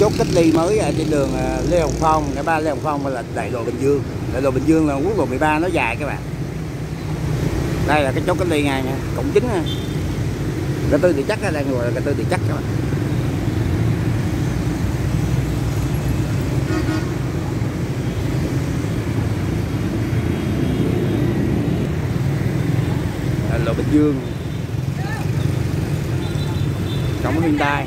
chốt cách ly mới ở trên đường Lê Hồng Phong, ngã ba Lê Hồng Phong là đại lộ Bình Dương. Đại lộ Bình Dương là quốc lộ 13 nó dài các bạn. Đây là cái chốt cách ly ngay nha, cổng chính nha. Ngã tư Địa Chất đang gọi là ngã tư Địa Chất các bạn. Đại lộ Bình Dương, cổng Hyundai.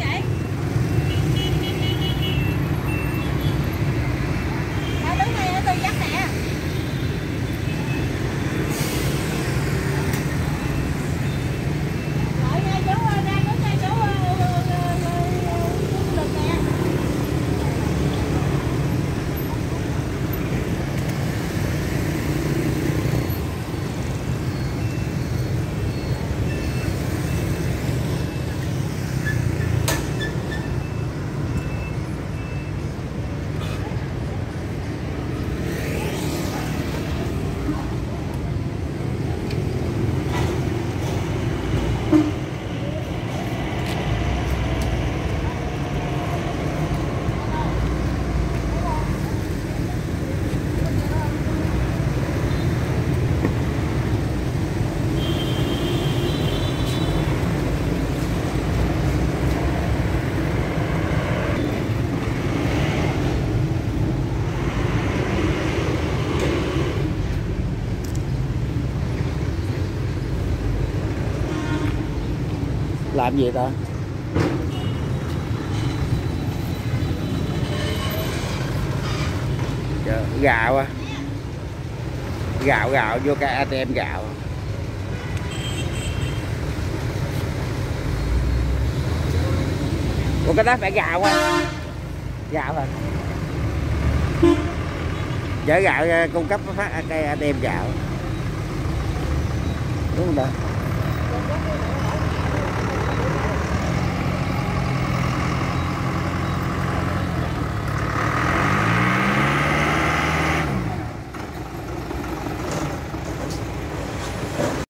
Làm gì ta? Gạo à? Gạo vô cái ATM gạo. Ủa cái đó phải gạo à? Gạo hả? Chở gạo cung cấp phát cái ATM gạo. Đúng không ta?